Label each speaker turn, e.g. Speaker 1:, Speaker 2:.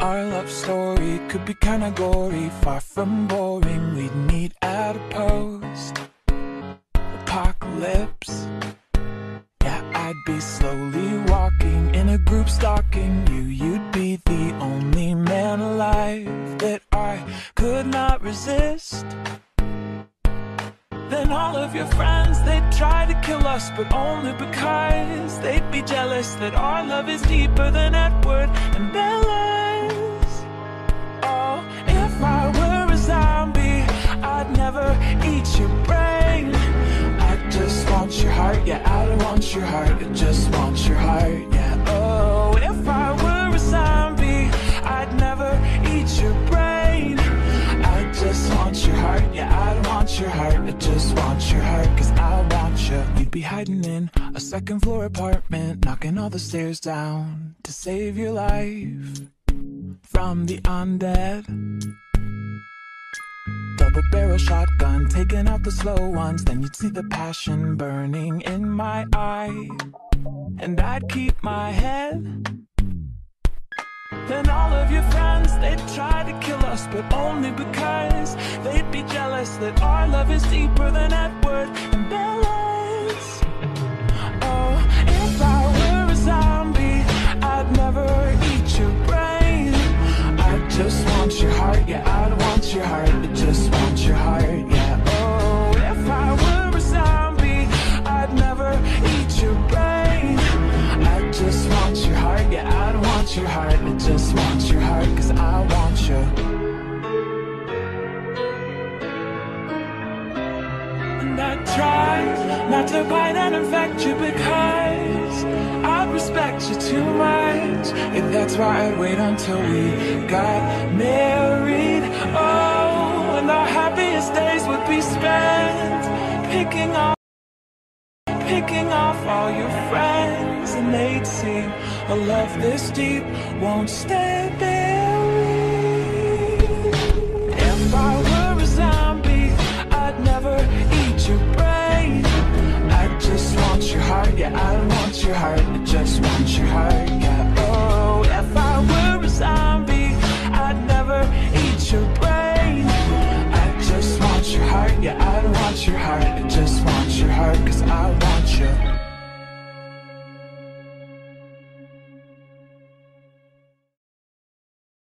Speaker 1: Our love story could be kinda gory, far from boring. We'd meet at a post-apocalypse. Yeah, I'd be slowly walking in a group stalking you. You'd be the only man alive that I could not resist. Then all of your friends, they'd try to kill us, but only because they'd be jealous that our love is deeper than Edward and Bella's. Oh, if I were a zombie, I'd never eat your brain. I just want your heart, yeah, I don't want your heart, I just want your heart, yeah. Oh, if I were a zombie, I'd never eat your brain. I just want your heart, yeah, I don't want your heart, I just want your heart, cause I want you. You'd be hiding in a second floor apartment, knocking all the stairs down to save your life from the undead. Double barrel shotgun, taking out the slow ones. Then you'd see the passion burning in my eye, and I'd keep my head. Then all of your friends, they'd try to kill us, but only because they'd be jealous that our love is deeper than Edward and Bella's. Oh, if I were a zombie, I'd never eat your brain. I just want your heart, yeah, I don't want your heart, I just want your heart, yeah. Oh, if I were a zombie, I'd never eat your brain. I just want your heart, yeah, I don't want your heart, I just want your heart, cause I want you. And I tried not to bite and infect you because I respect you too much. And that's why I'd wait until we got married. Oh, and our happiest days would be spent picking off all your friends, and they'd see a love this deep won't stay buried. If I were a zombie, I'd never eat your brain. I just want your heart, yeah, I don't want your heart, I just want your heart.